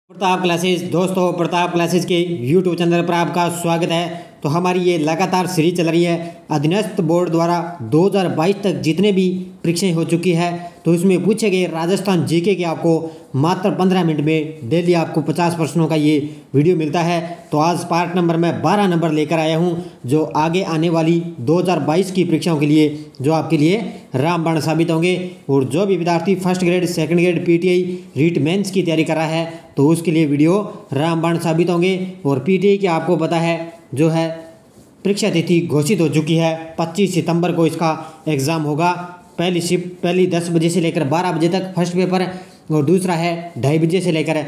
Pratap classes दोस्तों, Pratap classes के YouTube channel पर आपका स्वागत है। तो हमारी ये लगातार सीरीज चल रही है। अधीनस्थ बोर्ड द्वारा 2022 तक जितने भी परीक्षाएं हो चुकी है तो इसमें पूछे गए राजस्थान जीके के आपको मात्र 15 मिनट में डेली आपको 50 प्रश्नों का ये वीडियो मिलता है। तो आज पार्ट नंबर में 12 नंबर लेकर आया हूँ, जो आगे आने वाली 2022 की परीक्षाओं के लिए जो आपके लिए रामबाण साबित होंगे। और जो भी विद्यार्थी first grade, second grade, PTI, REET mains की तैयारी कर रहा है तो उसके लिए वीडियो रामबाण साबित होंगे। और पीटीआई की आपको पता है जो है परीक्षा तिथि घोषित हो चुकी है। 25 सितंबर को इसका एग्ज़ाम होगा। पहली शिफ्ट पहली 10 बजे से लेकर 12 बजे तक फर्स्ट पेपर, और दूसरा है 2:30 बजे से लेकर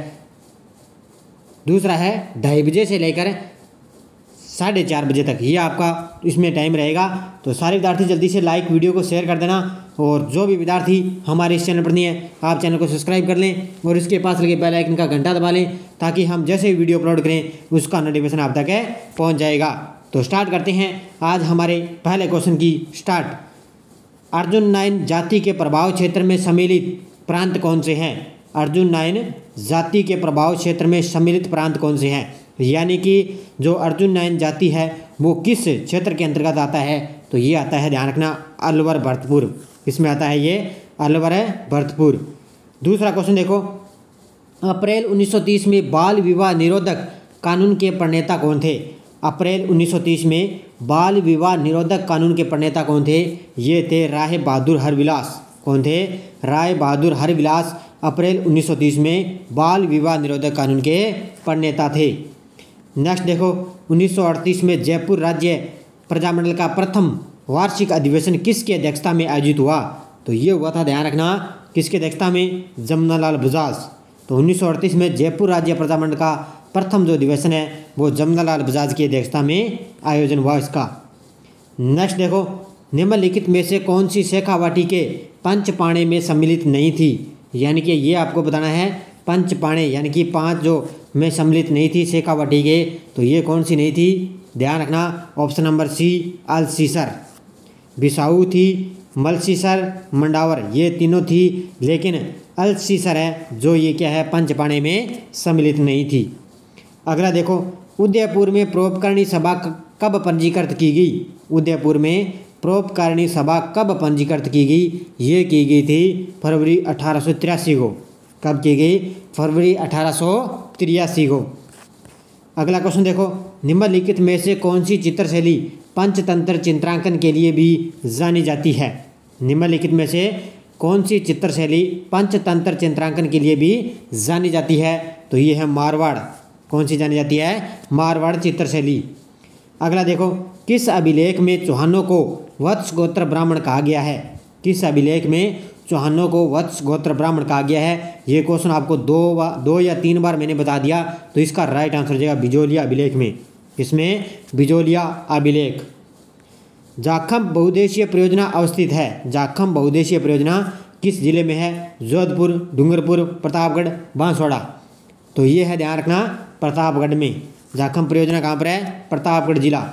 4:30 बजे तक। ये आपका इसमें टाइम रहेगा। तो सारे विद्यार्थी जल्दी से लाइक वीडियो को शेयर कर देना। और जो भी विद्यार्थी हमारे इस चैनल पर नहीं है आप चैनल को सब्सक्राइब कर लें और इसके पास लगे बेल आइकन का घंटा दबा लें, ताकि हम जैसे वीडियो अपलोड करें उसका नोटिफिकेशन आप तक पहुंच जाएगा। तो स्टार्ट करते हैं आज हमारे पहले क्वेश्चन की स्टार्ट। अर्जुन 9 जाति के प्रभाव क्षेत्र में सम्मिलित प्रांत कौन से हैं? अर्जुन 9 जाति के प्रभाव क्षेत्र में सम्मिलित प्रांत कौन से हैं? यानी कि जो अर्जुन 9 जाति है वो किस क्षेत्र के अंतर्गत आता है? तो ये आता है, ध्यान रखना, अलवर भरतपुर। इसमें आता है ये अलवर भरतपुर। दूसरा क्वेश्चन देखो, अप्रैल 1930 में बाल विवाह निरोधक कानून के प्रणेता कौन थे? अप्रैल 1930 में बाल विवाह निरोधक कानून के प्रणेता कौन थे? ये थे राय बहादुर हरविलास। कौन थे? राय बहादुर हरविलास अप्रैल 1930 में बाल विवाह निरोधक कानून के प्रणेता थे। नेक्स्ट देखो, 1938 में जयपुर राज्य प्रजामंडल का प्रथम वार्षिक अधिवेशन किसकी अध्यक्षता में आयोजित हुआ? तो ये हुआ था, ध्यान रखना, किसकी अध्यक्षता में? जमनालाल बजाज। तो 1938 में जयपुर राज्य प्रजामंडल का प्रथम जो अधिवेशन है वो जमनालाल बजाज की अध्यक्षता में आयोजन हुआ इसका। नेक्स्ट देखो, निम्नलिखित में से कौन सी शेखावाटी के पंचपाणे में सम्मिलित नहीं थी? यानी कि ये आपको बताना है, पंचपाणे यानी कि 5 जो में सम्मिलित नहीं थी शेखावाटी के, तो ये कौन सी नहीं थी? ध्यान रखना, option number C, Alsisar, Bisau थी, मलसीसर, मंडावर, ये तीनों थी, लेकिन अल्सीसर है जो ये क्या है, पंचपाणे में सम्मिलित नहीं थी। अगला देखो, उदयपुर में परोपकारिणी सभा कब पंजीकृत की गई? उदयपुर में परोपकारिणी सभा कब पंजीकृत की गई? ये की गई थी फरवरी 1883 को। कब की गई? फरवरी 1883 को। अगला क्वेश्चन देखो, निम्नलिखित में से कौन सी चित्रशैली पंचतंत्र चित्रांकन के लिए भी जानी जाती है? निम्नलिखित में से कौन सी चित्रशैली पंचतंत्र चित्रांकन के लिए भी जानी जाती है? तो ये है मारवाड़। कौन सी जानी जाती है? मारवाड़ चित्रशैली। अगला देखो, किस अभिलेख में चौहानों को वत्स गोत्र ब्राह्मण कहा गया है? किस अभिलेख में चौहानों को वत्स गोत्र ब्राह्मण कहा गया है? ये क्वेश्चन आपको 2 या 3 बार मैंने बता दिया, तो इसका राइट आंसर हो जाएगा बिजोलिया अभिलेख में। इसमें बिजोलिया अभिलेख। जाखम बहुउद्देशीय परियोजना अवस्थित है। जाखम बहुउद्देशीय परियोजना किस जिले में है? जोधपुर, डूंगरपुर, प्रतापगढ़, बांसवाड़ा। तो ये है, ध्यान रखना, प्रतापगढ़ में। जाखम परियोजना कहाँ पर है? प्रतापगढ़ जिला।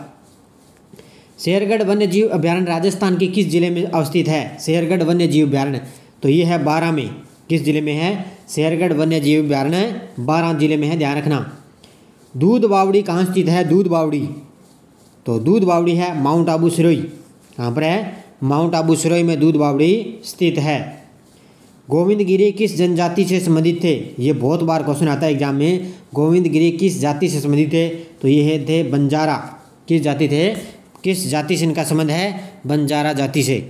शेरगढ़ वन्य जीव अभ्यारण्य राजस्थान के किस जिले में अवस्थित है? शेरगढ़ वन्य जीव अभ्यारण्य, तो ये है 12 में। किस जिले में है? शेरगढ़ वन्य जीव अभ्यारण्य 12 जिले में है, ध्यान रखना। दूध बावड़ी कहाँ स्थित है? दूध बावड़ी, तो दूध बावड़ी है माउंट आबू सिरोही। कहाँ पर है? माउंट आबू सिरोही में दूध बावड़ी स्थित है। गोविंद गिरी किस जनजाति से संबंधित थे? ये बहुत बार क्वेश्चन आता है एग्जाम में। गोविंद गिरी किस जाति से संबंधित थे? तो ये थे बंजारा। किस जाति थे? किस जाति से इनका संबंध है? बंजारा जाति से।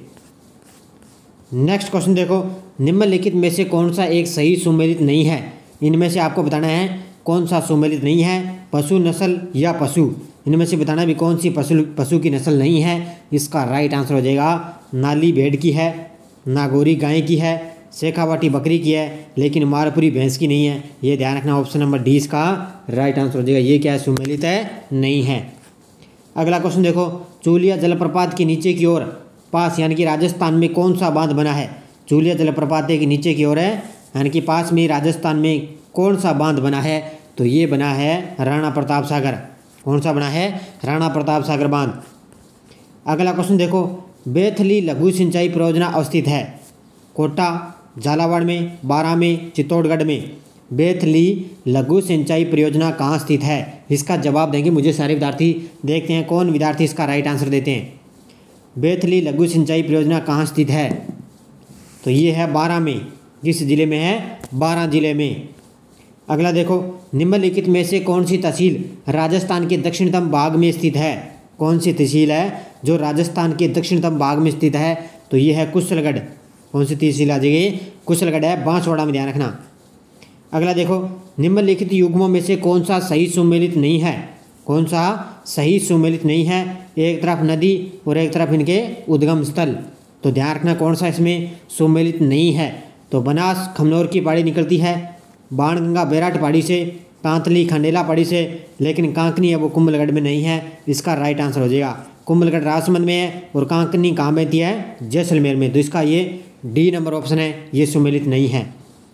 नेक्स्ट क्वेश्चन देखो, निम्नलिखित में से कौन सा एक सही सुमेलित नहीं है? इनमें से आपको बताना है कौन सा सुमेलित नहीं है, पशु नस्ल या पशु। इनमें से बताना भी कौन सी पशु की नस्ल नहीं है। इसका राइट आंसर हो जाएगा, नाली भेड़ की है, नागौरी गाय की है, शेखावाटी बकरी की है, लेकिन मारपुरी भैंस की नहीं है। ये ध्यान रखना, ऑप्शन नंबर डी इसका राइट आंसर हो जाएगा। ये क्या है? सुमेलित है, नहीं है। अगला क्वेश्चन देखो, चूलिया जलप्रपात के नीचे की ओर पास यानी कि राजस्थान में कौन सा बांध बना है? चूलिया जलप्रपात के नीचे की ओर है यानी कि पास में राजस्थान में कौन सा बांध बना है? तो ये बना है राणा प्रताप सागर। कौन सा बना है? राणा प्रताप सागर बांध। अगला क्वेश्चन देखो, बेथली लघु सिंचाई परियोजना अवस्थित है? कोटा, झालावाड़ में, बारां में, चित्तौड़गढ़ में। बेथली लघु सिंचाई परियोजना कहाँ स्थित है? इसका जवाब देंगे मुझे सारे विद्यार्थी। देखते हैं कौन विद्यार्थी इसका राइट आंसर देते हैं। बेथली लघु सिंचाई परियोजना कहाँ स्थित है? तो ये है 12 में। किस जिले में है? 12 जिले में। अगला देखो, निम्नलिखित में से कौन सी तहसील राजस्थान के दक्षिणतम भाग में स्थित है? कौन सी तहसील है जो राजस्थान के दक्षिणतम भाग में स्थित है? तो ये है कुशलगढ़। कौन सी तहसील आ जाएगी? कुशलगढ़ है, बांसवाड़ा में, ध्यान रखना। अगला देखो, निम्नलिखित युग्मों में से कौन सा सही सुमेलित नहीं है? कौन सा सही सुमेलित नहीं है? एक तरफ नदी और एक तरफ इनके उद्गम स्थल। तो ध्यान रखना कौन सा इसमें सुमेलित नहीं है। तो बनास खमनौर की पहाड़ी निकलती है, बाणगंगा बैराट पहाड़ी से, तांतली खंडेला पहाड़ी से, लेकिन कांकनी है वो कुंभलगढ़ में नहीं है। इसका राइट आंसर हो जाएगा। कुंभलगढ़ राजसमंद में है और कांकनी कहाँ बहती है? जैसलमेर में। तो इसका ये डी नंबर ऑप्शन है, ये सुमेलित नहीं है।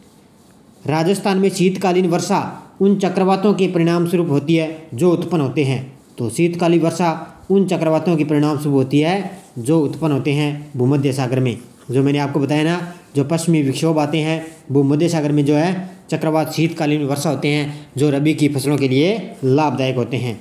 राजस्थान में शीतकालीन वर्षा उन चक्रवातों के परिणाम स्वरूप होती है जो उत्पन्न होते हैं। तो शीतकालीन वर्षा उन चक्रवातों के परिणाम स्वरूप होती है जो उत्पन्न होते हैं भूमध्य सागर में। जो मैंने आपको बताया ना, जो पश्चिमी विक्षोभ आते हैं भूमध्य सागर में, जो है चक्रवात शीतकालीन वर्षा होते हैं जो रबी की फसलों के लिए लाभदायक होते हैं।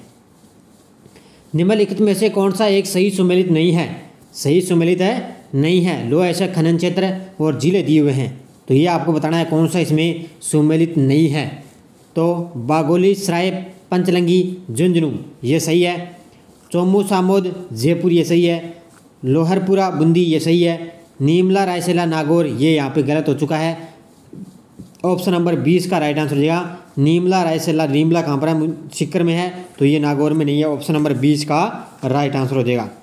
निम्नलिखित में से कौन सा एक सही सुमेलित नहीं है? सही सुमेलित है नहीं है। लो ऐसा खनन क्षेत्र और जिले दिए हुए हैं, तो ये आपको बताना है कौन सा इसमें सुमेलित नहीं है। तो बागोली सराय पंचलंगी झुंझुनू ये सही है। चोमू सामोद जयपुर ये सही है। लोहरपुरा बूंदी ये सही है। नीमला रायसेला नागौर ये यहाँ पे गलत हो चुका है। ऑप्शन नंबर 20 का राइट आंसर हो जाएगा। नीमला रायसेला, नीमला कहाँ पर है? सीकर में है, तो ये नागौर में नहीं है। ऑप्शन नंबर 20 का राइट आंसर हो जाएगा।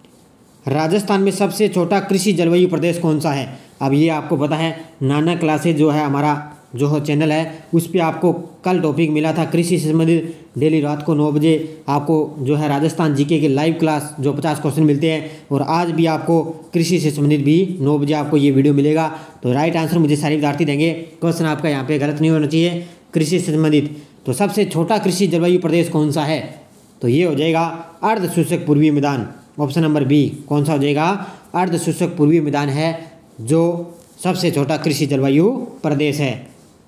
राजस्थान में सबसे छोटा कृषि जलवायु प्रदेश कौन सा है? अब ये आपको पता है, नाना क्लासेज जो है हमारा जो चैनल है उस पर आपको कल टॉपिक मिला था कृषि से संबंधित। डेली रात को 9 बजे आपको जो है राजस्थान जीके के लाइव क्लास जो 50 क्वेश्चन मिलते हैं, और आज भी आपको कृषि से संबंधित भी 9 बजे आपको ये वीडियो मिलेगा। तो राइट आंसर मुझे सारे विद्यार्थी देंगे। क्वेश्चन आपका यहाँ पे गलत नहीं होना चाहिए कृषि से संबंधित। तो सबसे छोटा कृषि जलवायु प्रदेश कौन सा है? तो ये हो जाएगा अर्ध शुष्क पूर्वी मैदान। ऑप्शन नंबर बी कौन सा हो जाएगा? अर्ध शुष्क पूर्वी मैदान है जो सबसे छोटा कृषि जलवायु प्रदेश है।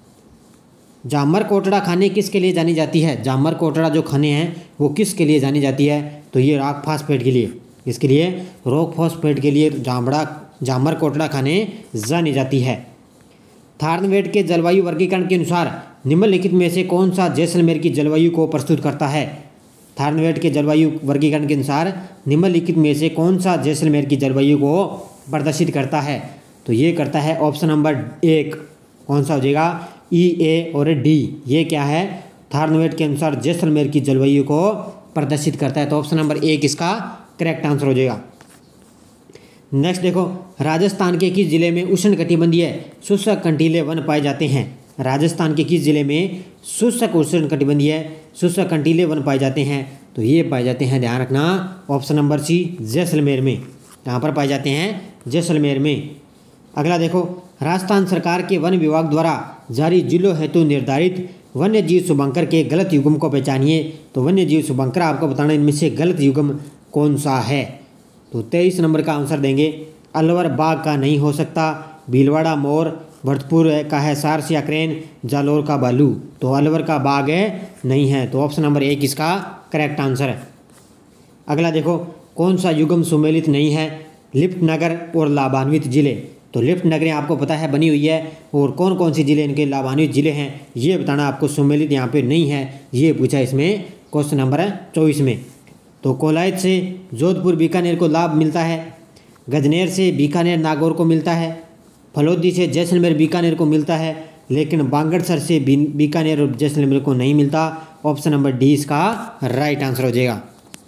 जामर कोटड़ा खाने किसके लिए जानी जाती है? जामर कोटड़ा जो खाने हैं वो किसके लिए जानी जाती है? तो ये रॉक फॉस्फेट के लिए। इसके लिए रॉक फॉस्फेट के लिए जामर कोटड़ा खाने जानी जाती है। थार्नवेट के जलवायु वर्गीकरण के अनुसार निम्नलिखित में से कौन सा जैसलमेर की जलवायु को प्रस्तुत करता है? थार्नवेट के जलवायु वर्गीकरण के अनुसार निम्नलिखित में से कौन सा जैसलमेर की जलवायु को प्रदर्शित करता है? तो ये करता है ऑप्शन नंबर 1। कौन सा हो जाएगा? ई, ए और डी। ये क्या है? थार्नवेट के अनुसार जैसलमेर की जलवायु को प्रदर्शित करता है। तो ऑप्शन नंबर 1 इसका करेक्ट आंसर हो जाएगा। नेक्स्ट देखो, राजस्थान के किस जिले में उष्णकटिबंधीय शुष्क कंटीले वन पाए जाते हैं? राजस्थान के किस जिले में शुष्क उष्णकटिबंधीय शुष्क कंटीले वन पाए जाते हैं? तो ये पाए जाते हैं, ध्यान रखना, ऑप्शन नंबर सी जैसलमेर में। यहाँ पर पाए जाते हैं जैसलमेर में। अगला देखो, राजस्थान सरकार के वन विभाग द्वारा जारी जिलों हेतु निर्धारित वन्य जीव शुभंकर के गलत युग्म को पहचानिए। तो वन्य जीव शुभंकर आपको बताना इनमें से गलत युग्म कौन सा है? तो 23 नंबर का आंसर देंगे। अलवर बाघ का नहीं हो सकता, भीलवाड़ा मोर, भरतपुर का है सारस या क्रेन, जालोर का भालू। तो अलवर का बाघ है नहीं है। तो ऑप्शन नंबर 1 इसका करेक्ट आंसर है। अगला देखो, कौन सा युग्म सुमेलित नहीं है? लिफ्ट नगर और लाभान्वित जिले। तो लिफ्ट नगरें आपको पता है बनी हुई है, और कौन कौन सी जिले इनके लाभान्वित जिले हैं ये बताना आपको सुमेलित यहाँ पे नहीं है। ये पूछा इसमें क्वेश्चन नंबर 24 में। तो कोलायत से जोधपुर बीकानेर को लाभ मिलता है, गजनेर से बीकानेर नागौर को मिलता है, फलोदी से जैसलमेर बीकानेर को मिलता है, लेकिन बांगड़सर से बीकानेर और जैसलमेर को नहीं मिलता। ऑप्शन नंबर डी इसका राइट आंसर हो जाएगा।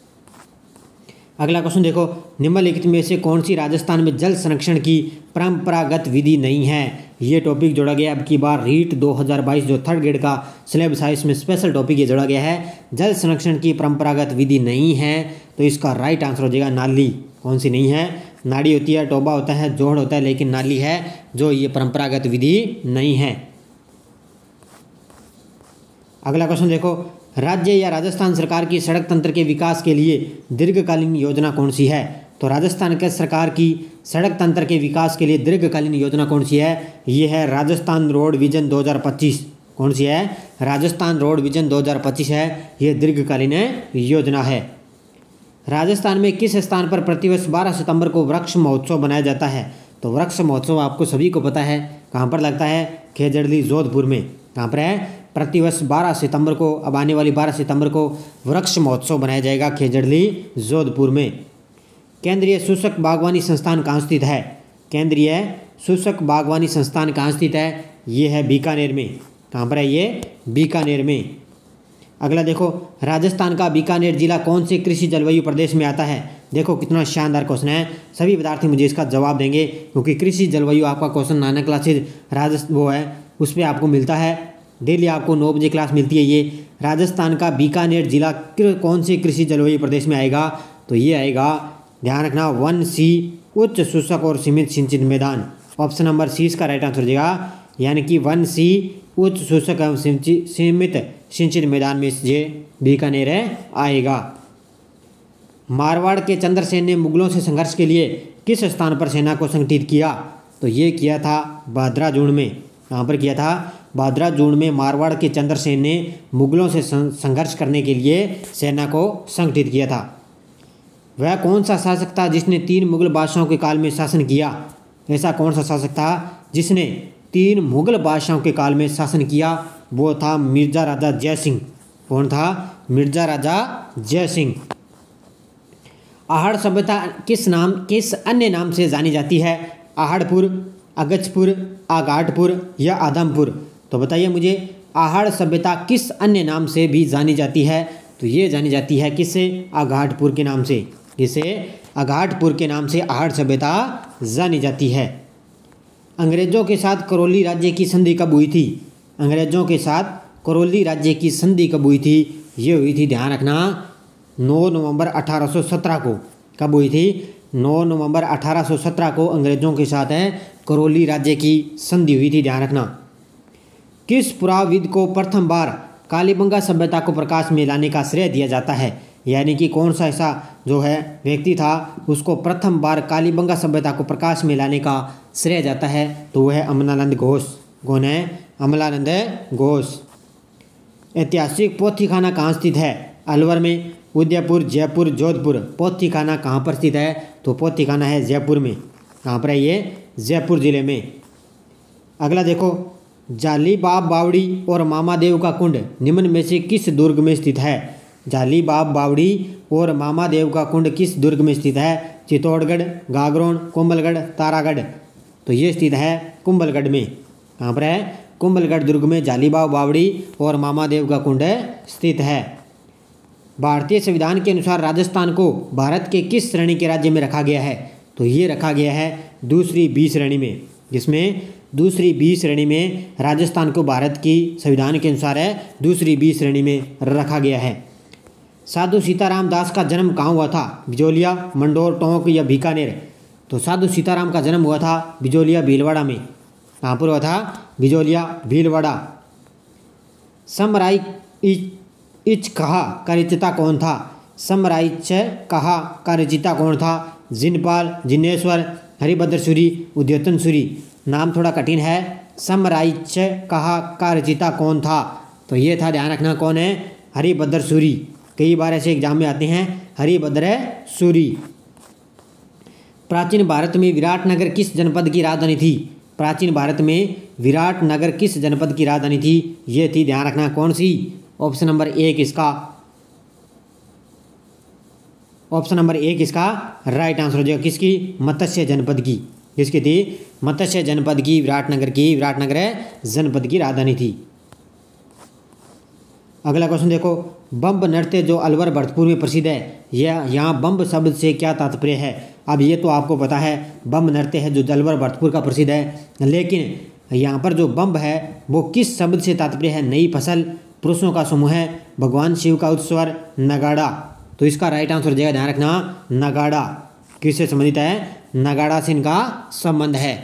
अगला क्वेश्चन देखो, निम्नलिखित में से कौन सी राजस्थान में जल संरक्षण की परंपरागत विधि नहीं है? ये टॉपिक जोड़ा गया अब की बार रीट 2022 जो 3rd ग्रेड का सिलेबस है इसमें स्पेशल टॉपिक ये जोड़ा गया है, जल संरक्षण की परंपरागत विधि नहीं है। तो इसका राइट आंसर हो जाएगा नाली। कौन सी नहीं है? नाड़ी होती है, टोबा होता है, जोड़ होता है, लेकिन नाली है जो ये परंपरागत विधि नहीं है। अगला क्वेश्चन देखो, राज्य या राजस्थान सरकार की सड़क तंत्र के विकास के लिए दीर्घकालीन योजना कौन सी है? तो राजस्थान के सरकार की सड़क तंत्र के विकास के लिए दीर्घकालीन योजना कौन सी है? ये है राजस्थान रोड विजन 2025। कौन सी है? राजस्थान रोड विजन 2025 है, ये दीर्घकालीन योजना है। राजस्थान में किस स्थान पर प्रतिवर्ष 12 सितंबर को वृक्ष महोत्सव बनाया जाता है? तो वृक्ष महोत्सव आपको सभी को पता है कहाँ पर लगता है? खेजड़ली जोधपुर में। कहाँ पर है? प्रतिवर्ष 12 सितंबर को, अब आने वाली 12 सितंबर को वृक्ष महोत्सव बनाया जाएगा खेजड़ली जोधपुर में। केंद्रीय शुष्क बागवानी संस्थान कहाँ स्थित है? केंद्रीय शुष्क बागवानी संस्थान कहाँ स्थित है? ये है बीकानेर में। कहाँ पर है ये? बीकानेर में। अगला देखो, राजस्थान का बीकानेर जिला कौन से कृषि जलवायु प्रदेश में आता है? देखो कितना शानदार क्वेश्चन है, सभी विद्यार्थी मुझे इसका जवाब देंगे क्योंकि कृषि जलवायु आपका क्वेश्चन नाना क्लासेज वो है उस पर आपको मिलता है, डेली आपको 9 बजे क्लास मिलती है। ये राजस्थान का बीकानेर जिला कौन से कृषि जलवायु प्रदेश में आएगा? तो ये आएगा, ध्यान रखना, 1C उच्च शुष्क और सीमित सिंचित मैदान। ऑप्शन नंबर सी इसका राइट आंसर हो जाएगा, यानी कि 1C उच्च शुष्क एवं सीमित सिंचित मैदान में ये बीकानेर आएगा। मारवाड़ के चंद्रसेन ने मुगलों से संघर्ष के लिए किस स्थान पर सेना को संगठित किया? तो ये किया था भाद्राजूण में। कहाँ पर किया था? भाद्राजूण में मारवाड़ के चंद्रसेन ने मुगलों से संघर्ष करने के लिए सेना को संगठित किया था। वह कौन सा शासक था जिसने 3 मुगल बादशाहों के काल में शासन किया? ऐसा कौन सा शासक था जिसने 3 मुगल बादशाहों के काल में शासन किया? वो था मिर्जा राजा जय सिंह। कौन था? मिर्जा राजा जय सिंह। आहड़ सभ्यता किस अन्य नाम से जानी जाती है? आहड़पुर, अगजपुर, आगाटपुर या आदमपुर? तो बताइए मुझे, आहड़ सभ्यता किस अन्य नाम से भी जानी जाती है? तो ये जानी जाती है किससे? आगाटपुर के नाम से। किसे? आगाटपुर के नाम से आहड़ सभ्यता जानी जाती है। अंग्रेजों के साथ करौली राज्य की संधि कब हुई थी? अंग्रेजों के साथ करौली राज्य की संधि कब हुई थी? ये हुई थी, ध्यान रखना, 9 नवंबर 1817 को। कब हुई थी? 9 नवंबर 1817 को अंग्रेजों के साथ करौली राज्य की संधि हुई थी, ध्यान रखना। किस पुराविद को प्रथम बार कालीबंगा सभ्यता को प्रकाश में लाने का श्रेय दिया जाता है? यानी कि कौन सा ऐसा जो है व्यक्ति था उसको प्रथम बार कालीबंगा सभ्यता को प्रकाश में लाने का श्रेय जाता है? तो वह है अमलानंद घोष। कौन है? अमलानंद घोष। ऐतिहासिक पोथीखाना कहाँ स्थित है? अलवर में, उदयपुर, जयपुर, जोधपुर? पोथीखाना कहाँ पर स्थित है? तो पोथीखाना है जयपुर में। कहाँ पर है ये? जयपुर जिले में। अगला देखो, जालीबाब बावड़ी और मामादेव का कुंड निम्न में से किस दुर्ग में स्थित है? जालीबाब बावड़ी और मामादेव का कुंड किस दुर्ग में स्थित है? चित्तौड़गढ़, गागरोन, कुंभलगढ़, तारागढ़? तो ये स्थित है कुंभलगढ़ में। कहाँ पर है? कुंभलगढ़ दुर्ग में जालीबाब बावड़ी और मामादेव का कुंड स्थित है। भारतीय संविधान के अनुसार राजस्थान को भारत के किस श्रेणी के राज्य में रखा गया है? तो ये रखा गया है दूसरी बी श्रेणी में। जिसमें दूसरी बी श्रेणी में राजस्थान को भारत की संविधान के अनुसार दूसरी बी श्रेणी में रखा गया है। साधु सीताराम दास का जन्म कहाँ हुआ था? बिजोलिया, मंडोर, टोंक या बीकानेर? तो साधु सीताराम का जन्म हुआ था बिजोलिया भीलवाड़ा में। कहाँ पर हुआ था? बिजोलिया भीलवाड़ा। समराई इच कहा का रचयिता कौन था? समराइच कहा का रचयिता कौन था? जिनपाल, जिनेश्वर, हरिभद्र सूरी, उद्योतन सूरी? नाम थोड़ा कठिन है। समराइच कहा का रचयिता कौन था? तो ये था, ध्यान रखना, कौन है? हरिभद्र सूरी। कई बार ऐसे एग्जाम में आते हैं, हरिभद्र सूरी। प्राचीन भारत में विराटनगर किस जनपद की राजधानी थी? प्राचीन भारत में विराटनगर किस जनपद की राजधानी थी? ये थी, ध्यान रखना, कौन सी? ऑप्शन नंबर 1 इसका, ऑप्शन नंबर 1 इसका राइट आंसर हो जाएगा। किसकी? मत्स्य जनपद की। किसकी थी? मत्स्य जनपद की, विराटनगर की। विराटनगर जनपद की राजधानी थी। अगला क्वेश्चन देखो, बम्ब नृत्य जो अलवर भरतपुर में प्रसिद्ध है, यह यहाँ बम्ब शब्द से क्या तात्पर्य है? अब ये तो आपको पता है, बम्ब नृत्य है जो अलवर भरतपुर का प्रसिद्ध है, लेकिन यहाँ पर जो बम्ब है वो किस शब्द से तात्पर्य है? नई फसल, पुरुषों का समूह है, भगवान शिव का उत्सव, नगाड़ा? तो इसका राइट आंसर हो जाएगा, ध्यान रखना, नगाड़ा। किससे संबंधित है? नगाड़ा से इनका संबंध है।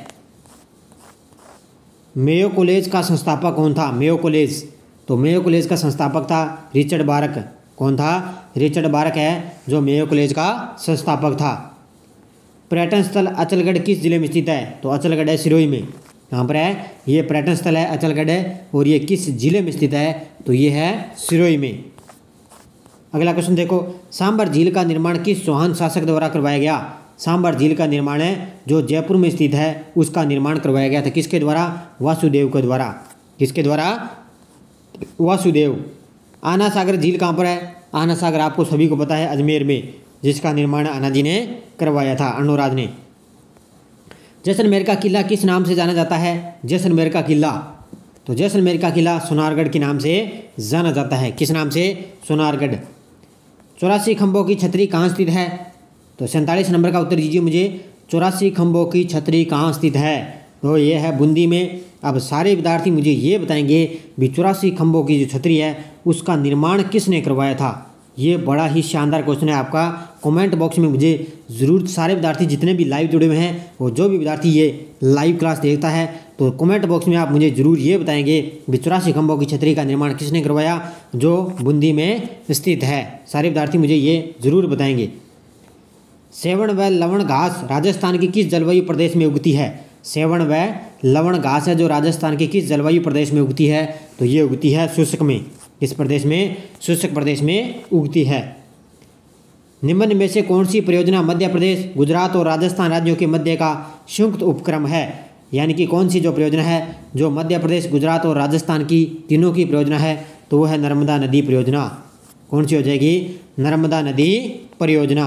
मेयो कॉलेज का संस्थापक कौन था? मेयो कॉलेज, तो मेयो कॉलेज का संस्थापक था रिचर्ड बारक। कौन था? रिचर्ड बारक है जो मेयो कॉलेज का संस्थापक था। पर्यटन स्थल अचलगढ़ किस जिले में स्थित है? तो अचलगढ़ है सिरोही में। यहाँ पर है, ये पर्यटन स्थल है अचलगढ़ है, और ये किस जिले में स्थित है, तो ये है सिरोही में। अगला क्वेश्चन देखो, सांबर झील का निर्माण किस चौहान शासक द्वारा करवाया गया? सांबर झील का निर्माण है जो जयपुर में स्थित है उसका निर्माण करवाया गया था, किसके द्वारा? वासुदेव के द्वारा। किसके द्वारा? वासुदेव। आना सागर झील कहाँ पर है? आना सागर आपको सभी को पता है अजमेर में, जिसका निर्माण आना जी ने करवाया था, अनुराज ने। जैसलमेर का किला किस नाम से जाना जाता है? जैसलमेर का किला, तो जैसलमेर का किला सोनारगढ़ के नाम से जाना जाता है। किस नाम से? सोनारगढ़। 84 खंभों की छतरी कहाँ स्थित है? तो 47 नंबर का उत्तर दीजिए मुझे। 84 खंभों की छतरी कहाँ स्थित है? तो ये है बूंदी में। अब सारे विद्यार्थी मुझे ये बताएंगे भी 84 खंभों की जो छतरी है उसका निर्माण किसने करवाया था? ये बड़ा ही शानदार क्वेश्चन है आपका। कमेंट बॉक्स में मुझे ज़रूर सारे विद्यार्थी जितने भी लाइव जुड़े हुए हैं और जो भी विद्यार्थी ये लाइव क्लास देखता है तो कमेंट बॉक्स में आप मुझे ज़रूर ये बताएंगे भी 84 खंभों की छतरी का निर्माण किसने करवाया जो बूंदी में स्थित है। सारे विद्यार्थी मुझे ये ज़रूर बताएंगे। सेवण व लवण घास राजस्थान की किस जलवायु प्रदेश में उगती है? सेवण व लवण घास है जो राजस्थान के किस जलवायु प्रदेश में उगती है? तो ये उगती है शुष्क में। किस प्रदेश में? शुष्क प्रदेश में उगती है। निम्न में से कौन सी परियोजना मध्य प्रदेश, गुजरात और राजस्थान राज्यों के मध्य का संयुक्त उपक्रम है? यानी कि कौन सी जो परियोजना है जो मध्य प्रदेश, गुजरात और राजस्थान की तीनों की परियोजना है, तो वो है नर्मदा नदी परियोजना। कौन सी हो जाएगी? नर्मदा नदी परियोजना।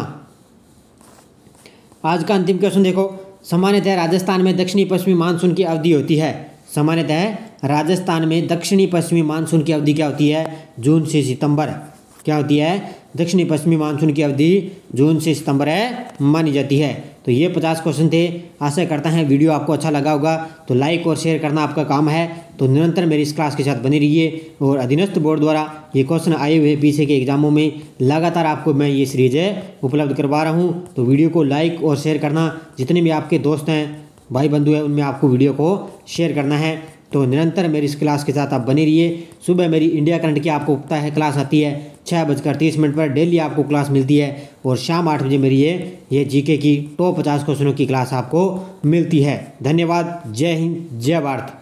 आज का अंतिम क्वेश्चन देखो, सामान्यतः राजस्थान में दक्षिणी पश्चिमी मानसून की अवधि होती है। सामान्यतः राजस्थान में दक्षिणी पश्चिमी मानसून की अवधि क्या होती है? जून से सितंबर। क्या होती है? दक्षिणी पश्चिमी मानसून की अवधि जून से सितंबर है मानी जाती है। तो ये 50 क्वेश्चन थे। आशा करता है वीडियो आपको अच्छा लगा होगा, तो लाइक और शेयर करना आपका काम है। तो निरंतर मेरी इस क्लास के साथ बने रहिए और अधीनस्थ बोर्ड द्वारा ये क्वेश्चन आए हुए पीछे के एग्जामों में लगातार आपको मैं ये सीरीज उपलब्ध करवा रहा हूँ। तो वीडियो को लाइक और शेयर करना, जितने भी आपके दोस्त हैं, भाई बंधु हैं, उनमें आपको वीडियो को शेयर करना है। तो निरंतर मेरी इस क्लास के साथ आप बने रहिए। सुबह मेरी इंडिया करंट की आपको पता है क्लास आती है 6:30 पर, डेली आपको क्लास मिलती है। और शाम 8 बजे मेरी ये जीके की टॉप 50 क्वेश्चनों की क्लास आपको मिलती है। धन्यवाद। जय हिंद, जय भारत।